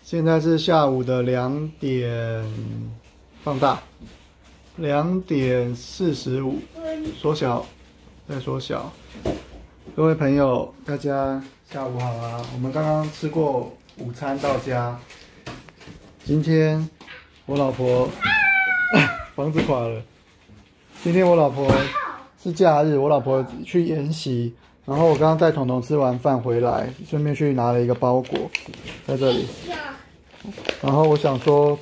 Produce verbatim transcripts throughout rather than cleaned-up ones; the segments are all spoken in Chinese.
现在是下午的两点，放大，两点四十五，缩小，再缩小。各位朋友，大家下午好啊！我们刚刚吃过午餐到家，今天我老婆房子垮了。今天我老婆是假日，我老婆去研习，然后我刚刚带彤彤吃完饭回来，顺便去拿了一个包裹，在这里。然后我想说，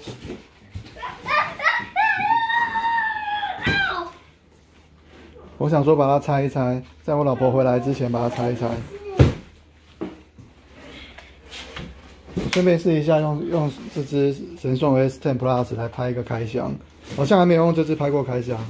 我想说把它拆一拆，在我老婆回来之前把它拆一拆。顺便试一下用用这支神送 S 十 Plus 来拍一个开箱，好像还没有用这支拍过开箱。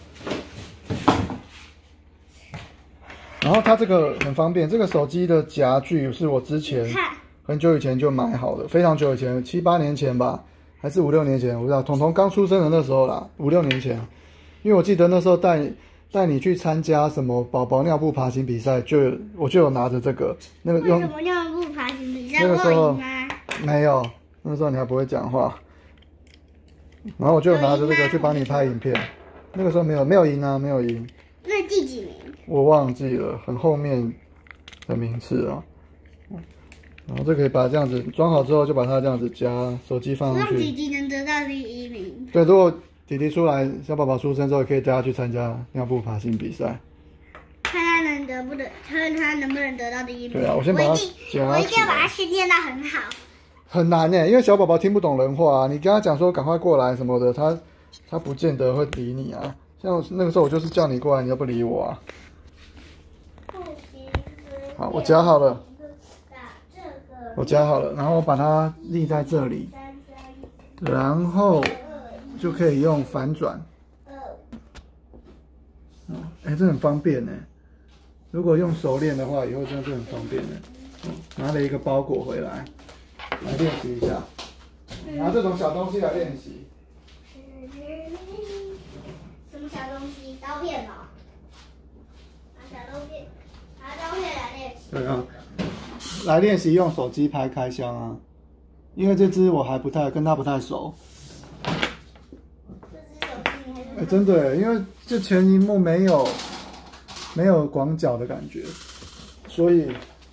然后它这个很方便，这个手机的夹具是我之前很久以前就买好的，非常久以前，七八年前吧，还是五六年前，我不知道。彤彤刚出生的那时候啦，五六年前，因为我记得那时候带带你去参加什么宝宝尿布爬行比赛，就我就有拿着这个，那个用为什么尿布爬行比赛那个时候吗？ 没有，那时候你还不会讲话，然后我就有拿着这个去帮你拍影片。那个时候没有没有赢啊，没有赢。 那第几名？ 我忘记了，很后面的名次啊。然后这可以把这样子装好之后，就把它这样子夹手机放上去。 让弟弟能得到第一名。 对，如果弟弟出来，小宝宝出生之后，可以带他去参加尿布爬行比赛。 看他能得不得，看他能不能得到第一名。 对啊，我先把它夹我一定要把起来。 他训练到很好。 很难呢，因为小宝宝听不懂人话啊。你跟他讲说赶快过来什么的，他他不见得会理你啊。像那个时候我就是叫你过来，你又不理我啊。好，我夹好了，我夹好了，然后我把它立在这里，然后就可以用反转。哎，这很方便呢。如果用熟练的话，以后真的是很方便的。拿了一个包裹回来，来练习一下，拿这种小东西来练习。 什么小东西？刀片哦。拿小刀片，拿刀片来练习。 对啊，来练习用手机拍开箱啊，因为这只我还不太跟它不太熟。 这只手机你还是？ 哎，真的，因为这前萤幕没有没有广角的感觉，所以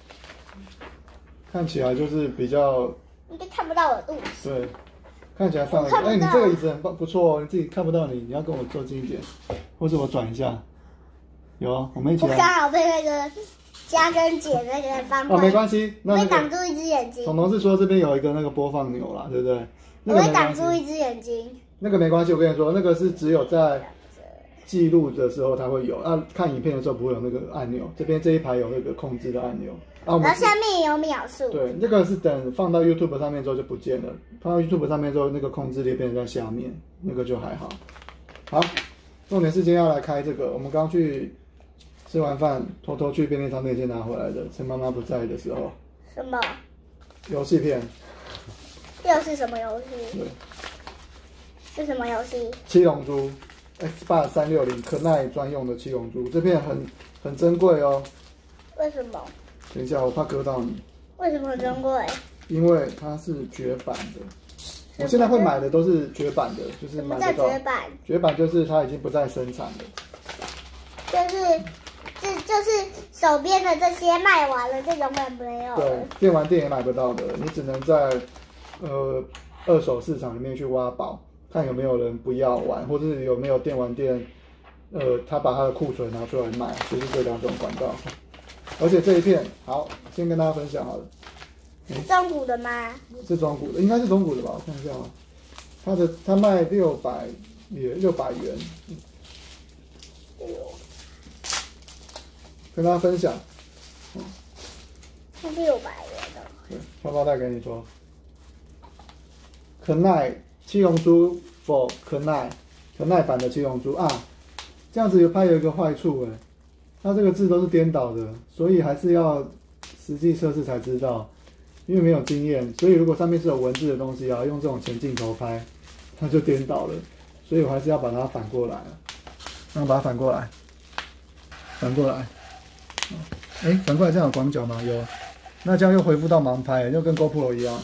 看起来就是比较你都看不到我的肚子。 对，看起来放看不到哎，你这个椅子很棒不错哦，你自己看不到你，你要跟我坐近一点，或者我转一下。有啊，我们一起来。 我刚好被那个加跟减那个方块。 哦，没关系，那那会挡个住一只眼睛。 彤彤是说这边有一个那个播放钮啦，对不对？那我会个没关系挡住一只眼睛。 那个没关系，我跟你说，那个是只有在记录的时候它会有，啊，看影片的时候不会有那个按钮。这边这一排有那个控制的按钮，啊，我们然后下面也有秒数。 对，那个是等放到 YouTube 上面之后就不见了，放到 YouTube 上面之后，那个控制列变成在下面，那个就还好。好，重点是今天要来开这个，我们刚去吃完饭，偷偷去便利商店先拿回来的，趁妈妈不在的时候。 什么？ 游戏片。 又是什么游戏？ 对。 是什么游戏？ 七龙珠 Xbox 三六零可耐专用的七龙珠，这片很很珍贵哦。 为什么？ 等一下，我怕割到你。 为什么很珍贵？ 因为它是绝版的。我现在会买的都是绝版的，就是买得到。 绝版？ 绝版就是它已经不再生产了。 就是这就是手边的这些卖完了，就永远没有了。 对，电玩店也买不到的，你只能在呃二手市场里面去挖宝，看有没有人不要玩，或者是有没有电玩店，呃，他把他的库存拿出来卖，就是这两种管道。而且这一片，好，先跟大家分享好了。 是中古的吗？ 是中古的，应该是中古的吧？我看一下啊，它的它卖六百也六百元，嗯，跟大家分享。 是六百元的。 对，包包袋给你说。可耐七龙珠 for 可耐可耐版的七龙珠啊，这样子有拍有一个坏处哎，它这个字都是颠倒的，所以还是要实际测试才知道，因为没有经验，所以如果上面是有文字的东西啊，用这种前镜头拍，它就颠倒了，所以我还是要把它反过来，然后把它反过来，反过来，哎，反过来这样有广角吗？有，那这样又恢复到盲拍，又跟 GoPro 一样。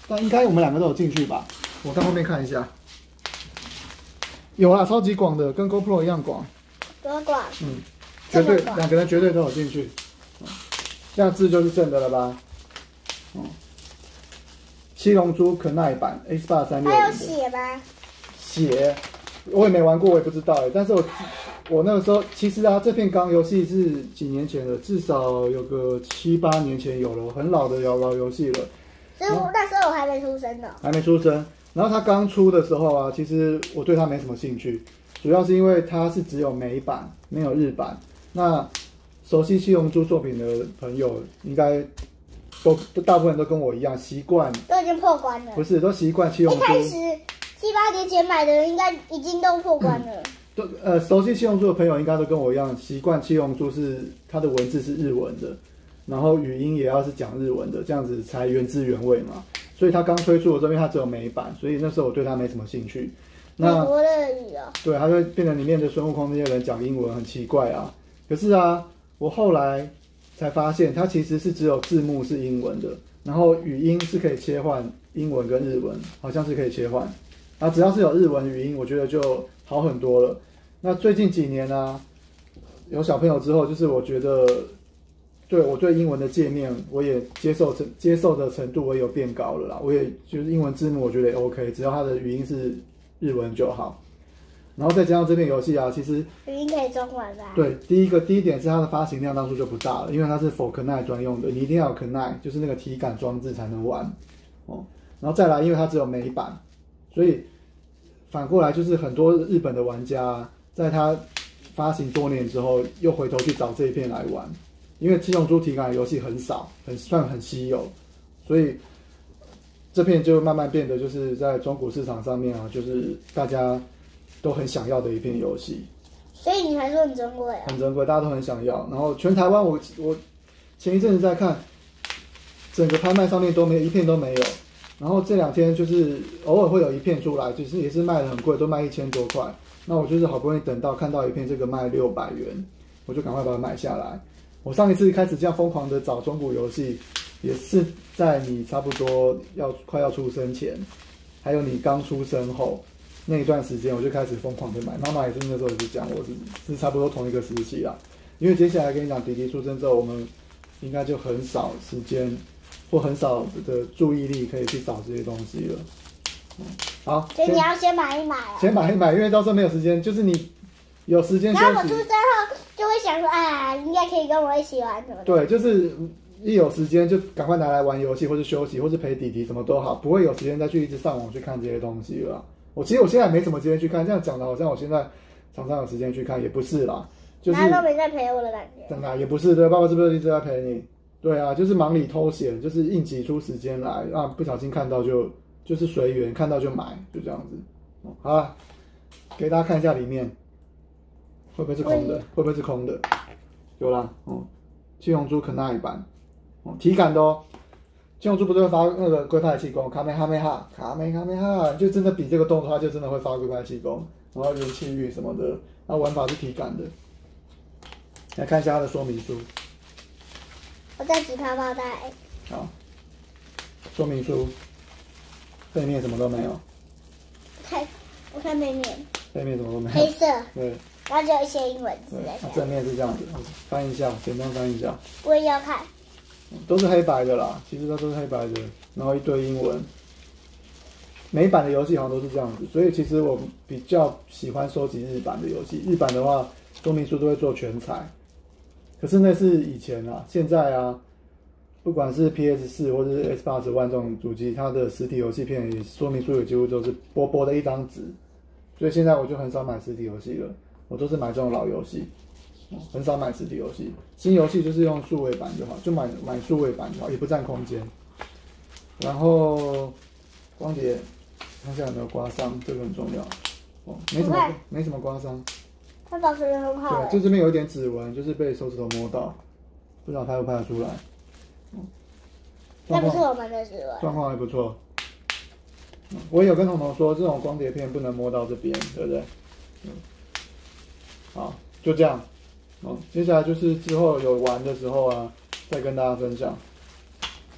但应该我们两个都有进去吧？我到后面看一下。有啦，超级广的，跟 GoPro 一样广。 多广？ 嗯，绝对这么广两个人绝对都有进去。嗯这样字就是正的了吧？哦、七龙珠可耐版 X 八三六零。 还有血吗？ 血，我也没玩过，我也不知道哎。但是我我那个时候其实啊，这片钢游戏是几年前的，至少有个七八年前有了，很老的老老游戏了。 所以我那时候我还没出生呢。 还没出生。然后它刚出的时候啊，其实我对它没什么兴趣，主要是因为它是只有美版，没有日版。那熟悉七龙珠作品的朋友，应该都都大部分都跟我一样，习惯都已经破关了。 不是都习惯七龙珠。 一开始七八年前买的人应该已经都破关了。 都呃，熟悉七龙珠的朋友应该都跟我一样，习惯七龙珠是它的文字是日文的，然后语音也要是讲日文的，这样子才原汁原味嘛。所以它刚推出的时候，因为它只有美版，所以那时候我对它没什么兴趣。那美国的语哦。 对，它就变成里面的孙悟空那些人讲英文很奇怪啊。可是啊，我后来才发现，它其实是只有字幕是英文的，然后语音是可以切换英文跟日文，好像是可以切换。啊，只要是有日文语音，我觉得就好很多了。那最近几年呢、啊，有小朋友之后，就是我觉得，对我对英文的界面，我也接受程接受的程度，我也有变高了啦。我也就是英文字幕，我觉得也 OK， 只要它的语音是日文就好。然后再加上这片游戏啊，其实语音可以中文吧？ 对，第一个第一点是它的发行量当初就不大了，因为它是 for Knight 专用的，你一定要有 Knight，就是那个体感装置才能玩哦。然后再来，因为它只有美版，所以反过来就是很多日本的玩家在它发行多年之后，又回头去找这一片来玩，因为七龙珠体感的游戏很少，很算很稀有，所以这片就慢慢变得就是在中古市场上面啊，就是大家都很想要的一片游戏。 所以你还说很珍贵啊？ 很珍贵，大家都很想要。然后全台湾我我前一阵子在看，整个拍卖上面都没一片都没有。然后这两天就是偶尔会有一片出来，就是也是卖的很贵，都卖一千多块。那我就是好不容易等到看到一片，这个卖六百元，我就赶快把它买下来。我上一次开始这样疯狂的找中古游戏，也是在你差不多要快要出生前，还有你刚出生后那一段时间，我就开始疯狂的买。妈妈也是那时候也是讲，我是是差不多同一个时期啦。因为接下来跟你讲，弟弟出生之后，我们应该就很少时间或很少的注意力可以去找这些东西了。嗯、好， 所以你要先买一买啊。 先买一买，因为到时候没有时间，就是你有时间休息。 然后我出生后就会想说，啊，应该可以跟我一起玩什么的。 对，就是一有时间就赶快拿来玩游戏，或是休息，或是陪弟弟，什么都好，不会有时间再去一直上网去看这些东西了。我其实我现在没什么时间去看，这样讲的好像我现在常常有时间去看，也不是啦，就是哪都没在陪我的感觉。 真的、啊、也不是，对，爸爸是不是一直在陪你？对啊，就是忙里偷闲，就是硬挤出时间来，啊，不小心看到就就是随缘，看到就买，就这样子。哦、好了，给大家看一下里面，会不会是空的？会不会是空的？有啦，哦，七龙珠可耐版，哦，体感的哦。七龙珠不是会发那个龟派气功，卡梅哈梅哈，卡梅哈梅哈，就真的比这个动的话，就真的会发龟派气功，然后元气玉什么的，那玩法是体感的。来看一下它的说明书。 我在纸泡泡袋。 好，说明书背面什么都没有。 看，我看背面。 背面什么都没有。 黑色。 对。 然后就有一些英文字对， 在它正面是这样子，翻一下，简单翻一下。 我也要看。 都是黑白的啦，其实它都是黑白的，然后一堆英文。美版的游戏好像都是这样子，所以其实我比较喜欢收集日版的游戏。日版的话，说明书都会做全彩，可是那是以前啊，现在啊，不管是 P S 四 或者是 S 八十 One 这种主机，它的实体游戏片说明书也几乎都是薄薄的一张纸，所以现在我就很少买实体游戏了，我都是买这种老游戏。很少买实体游戏，新游戏就是用数位版就好，就买买数位版就好，也不占空间。然后光碟看一下有没有刮伤，这个很重要。哦，没什么没什么刮伤。 它保存的很好。 对，就这边有一点指纹，就是被手指头摸到，不知道拍不拍得出来。嗯、 那不是我们的指纹。 状况还不错。嗯、我也有跟彤彤说，这种光碟片不能摸到这边，对不对？嗯、好，就这样。哦，接下来就是之后有玩的时候啊，再跟大家分享。嗯、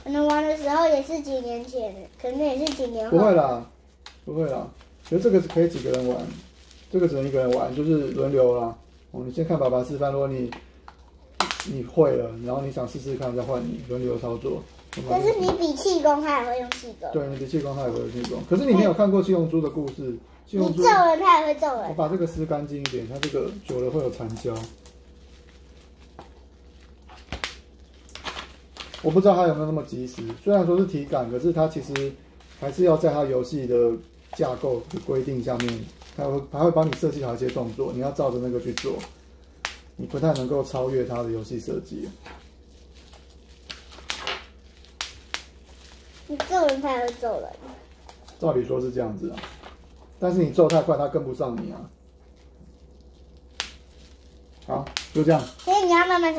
可能玩的时候也是几年前，可能也是几年后。 不会啦，不会啦。其实这个是可以几个人玩，这个只能一个人玩，就是轮流啦。哦，你先看爸爸示范，如果你你会了，然后你想试试看，再换你轮流操作。 但是你比气功，他也会用气功。 对，你比气功，他也会用气功。可是你没有看过七龙珠的故事，七龙珠你揍人，他也会揍人。 我把这个撕干净一点，它这个久了会有残胶。我不知道它有没有那么及时，虽然说是体感，可是它其实还是要在它游戏的架构的规定下面，它会它会帮你设计好一些动作，你要照着那个去做，你不太能够超越它的游戏设计。 你揍人，他也会揍人。 照理说是这样子啊，但是你揍太快，它跟不上你啊。好，就这样。 所以你要慢慢的。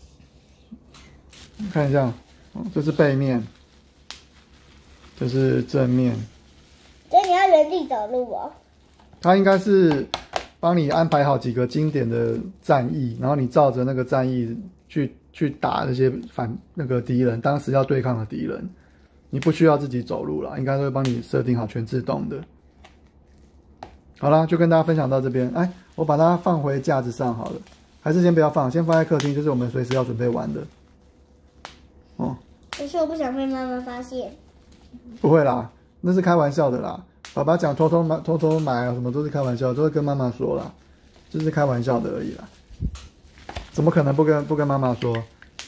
看一下，这是背面，这是正面。 所以你要原地走路哦。 它应该是帮你安排好几个经典的战役，然后你照着那个战役去去打那些反那个敌人，当时要对抗的敌人。你不需要自己走路了，应该都会帮你设定好全自动的。好啦，就跟大家分享到这边。哎，我把它放回架子上好了，还是先不要放，先放在客厅，就是我们随时要准备玩的。哦， 可是我不想被妈妈发现。 不会啦，那是开玩笑的啦。爸爸讲偷偷买、偷偷买啊，什么都是开玩笑，都会跟妈妈说啦，就是开玩笑的而已啦。怎么可能不跟不跟妈妈说？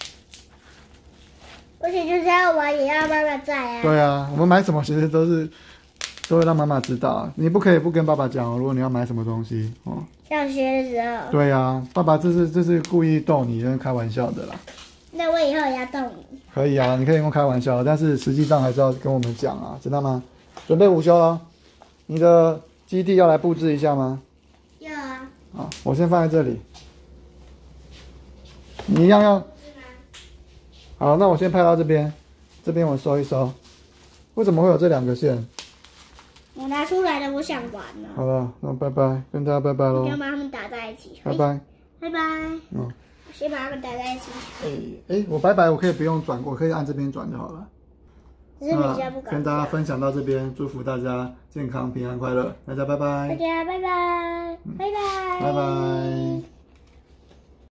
而且就是要玩，也要妈妈在啊。 对啊，我们买什么其实都是都会让妈妈知道，你不可以不跟爸爸讲哦。如果你要买什么东西哦， 上学的时候。 对啊，爸爸这是这是故意逗你，开玩笑的啦。 那我以后也要逗你。 可以啊，你可以用开玩笑，但是实际上还是要跟我们讲啊，知道吗？准备午休了，你的基地要来布置一下吗？ 要啊。 好，我先放在这里。你一样要。好，那我先拍到这边，这边我收一收。为什么会有这两个线？ 我拿出来的，我想玩了。 好了，那拜拜，跟大家拜拜喽。 你要把它们打在一起。 拜拜。 拜拜。 嗯。 我先把它们打在一起。 哎哎，我拜拜，我可以不用转过，可以按这边转就好了。 只是比较不敢。 跟大家分享到这边，祝福大家健康、平安、快乐，大家拜拜。 大家拜拜，拜拜， 拜拜。